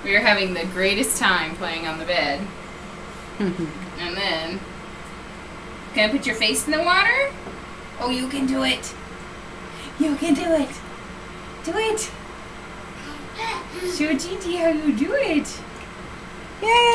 We were having the greatest time playing on the bed. And then, gonna put your face in the water? Oh, you can do it. You can do it. Do it. Show Gigi how you do it. Yay!